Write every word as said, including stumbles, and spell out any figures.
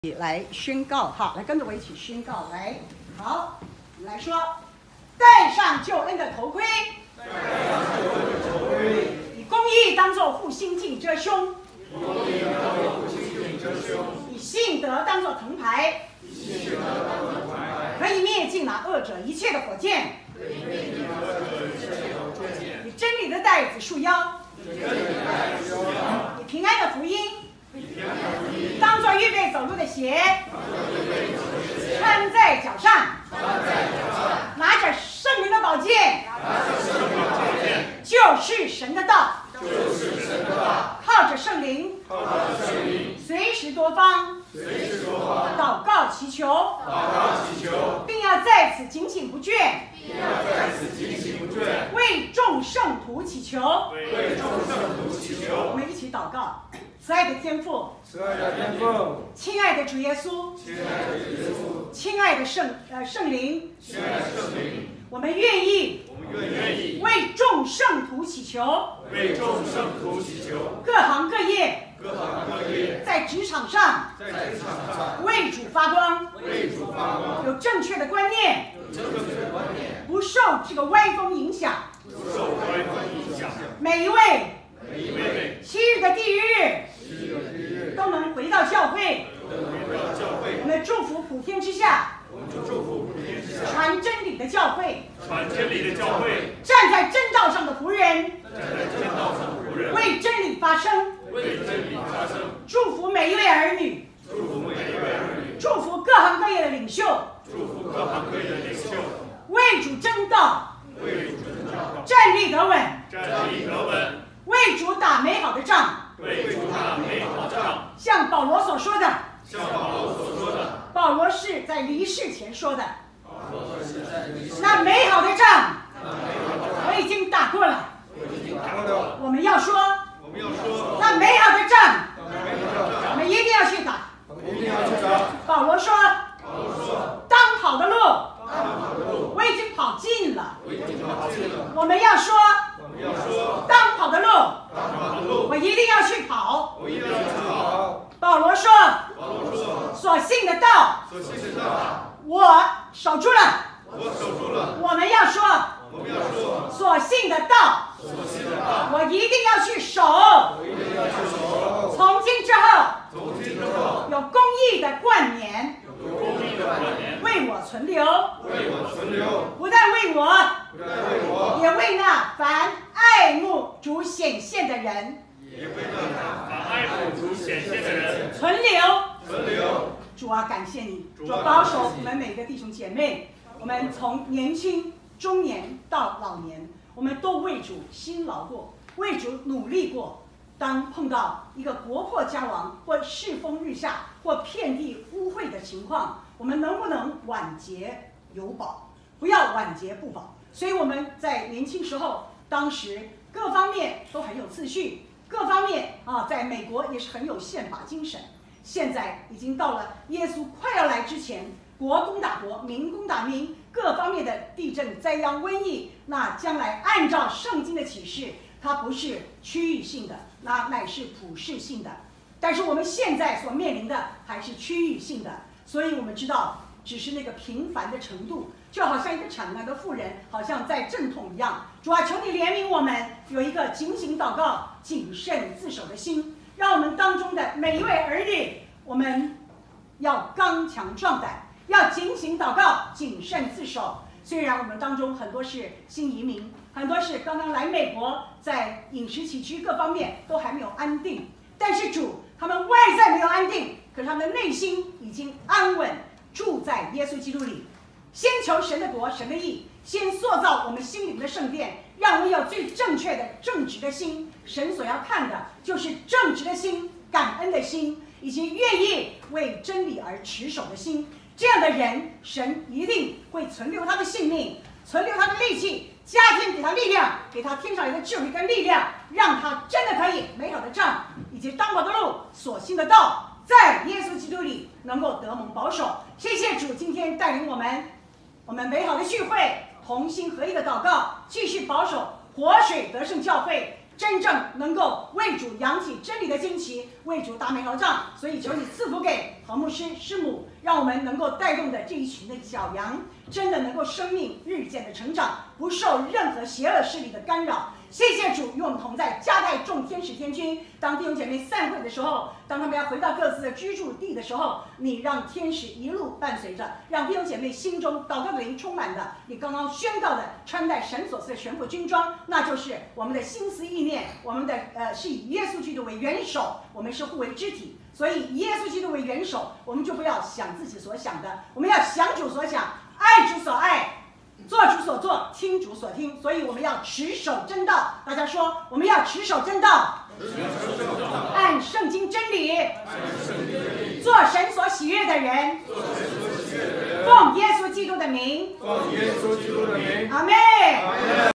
来宣告哈，来跟着我一起宣告。来，好，我们来说，戴上救恩的头盔， 戴上救恩的头盔， 以公义当作护心镜遮胸， 以公义当作护心镜遮胸， 以信德当作藤牌， 以信德当作藤牌， 可以灭尽那恶者一切的火箭， 可以灭尽那恶者一切的火箭， 以真理的带子束腰， 以真理的带子束腰， 以平安的福音。 当作预备走路的鞋， 鞋穿在脚上， 穿在脚上， 拿着圣灵的宝剑， 拿着圣灵的宝剑， 就是神的道， 就是神的道， 靠着圣灵， 靠着圣灵， 随时多方， 随时多方， 祷告祈求， 祷告祈求， 并要在此警醒不倦， 并要在此警醒不倦， 为众圣徒祈求， 为众圣徒祈求。 我们一起祷告。 慈爱的天父， 慈爱的天父， 亲爱的主耶稣， 亲爱的主耶稣， 亲爱的圣呃圣灵， 亲爱的圣灵， 我们愿意， 我们愿意为众圣徒祈求， 为众圣徒祈求， 各行各业， 各行各业， 在职场上， 在职场上为主发光， 为主发光， 有正确的观念， 有正确的观念， 不受这个歪风影响， 不受歪风影响， 每一位每一位昔日的地狱日。 昔日的地狱都能回到教会， 都能回到教会。 我们祝福普天之下， 我们祝福普天之下传真理的教会， 传真理的教会， 站在真道上的仆人， 站在真道上的仆人， 为真理发声， 为真理发声， 祝福每一位儿女， 祝福每一位儿女， 祝福各行各业的领袖， 祝福各行各业的领袖， 为主争道， 为主争道， 站立得稳， 站立得稳， 为主打美好的仗。 为主打美好的仗， 像保罗所说的， 像保罗所说的， 保罗是在离世前说的， 保罗是在离世那美好的仗那美好的仗我已经打过了， 我已经打过了。 我们要说， 我们要说， 那美好的仗那美好的仗我们一定要去打。 我们一定要去打。 保罗说， 保罗说， 当跑的路当跑的路我已经跑尽了， 我已经跑尽了。 我们要说， 我们要说， 当跑的路当跑的路我一定要去跑。 我一定要去跑。 保罗说， 保罗说， 所信的道所信的道我守住了。 我守住了。 我们要说， 我们要说， 所信的道所信的道我一定要去守。 我一定要去守。 从今之后， 从今之后， 有公义的冠冕有公义的冠冕为我存留， 为我存留， 不但为我， 不但为我， 也为那凡爱慕主显现的人也为那凡爱慕主显现的人存留。 存留。 主啊，感谢你，主主啊保守我们每个弟兄姐妹，我们从年轻、中年到老年，我们都为主辛劳过，为主努力过。当碰到一个国破家亡，或世风日下，或遍地污秽的情况，我们能不能晚节有保？不要晚节不保。所以我们在年轻时候，当时各方面都很有次序，各方面啊，在美国也是很有宪法精神。现在已经到了耶稣快要来之前，国攻打国，民攻打民，各方面的地震、灾殃、瘟疫，那将来按照圣经的启示，它不是区域性的，那乃是普世性的。但是我们现在所面临的还是区域性的，所以我们知道，只是那个频繁的程度，就好像一个产难的妇人，好像在阵痛一样。主啊，求你怜悯我们，有一个警醒祷告、谨慎自守的心。让我们当中的每一位儿女，我们要刚强壮胆，要警醒祷告，谨慎自守。虽然我们当中很多是新移民，很多是刚刚来美国，在饮食起居各方面都还没有安定，但是主他们外在没有安定，可是他们的内心已经安稳，住在耶稣基督里。先求神的国，神的义，先塑造我们心灵的圣殿，让我们有最正确的正直的心。神所要看的就是正直的心、感恩的心，以及愿意为真理而持守的心。这样的人，神一定会存留他的性命，存留他的力气，加添给他力量，给他天上来的智慧跟力量，让他真的可以美好的仗以及当跑的路、所信的道，在耶稣基督里能够得蒙保守。谢谢主，今天带领我们。我们美好的聚会，同心合一的祷告，继续保守活水得胜教会， 真正能够为主扬起真理的旌旗，为主打美好仗。所以求你赐福给何牧师师母，让我们能够带动的这一群的小羊，真的能够生命日渐的成长，不受任何邪恶势力的干扰。谢谢主与我们同在，加派众天使天军。当弟兄姐妹散会的时候，当他们要回到各自的居住地的时候，你让天使一路伴随着，让弟兄姐妹心中祷告的灵充满的，你刚刚宣告的穿戴神所赐的全副军装，那就是我们的心思意念，我们的呃是以耶稣基督为元首，我们是互为肢体。所以以耶稣基督为元首，我们就不要想自己所想的，我们要想主所想，爱主所爱，做主所做，听主所听。所以我们要持守真道。大家说，我们要持守真道，按圣经真理，做神所喜悦的人，奉耶稣基督的名， 奉耶稣基督的名， 阿们。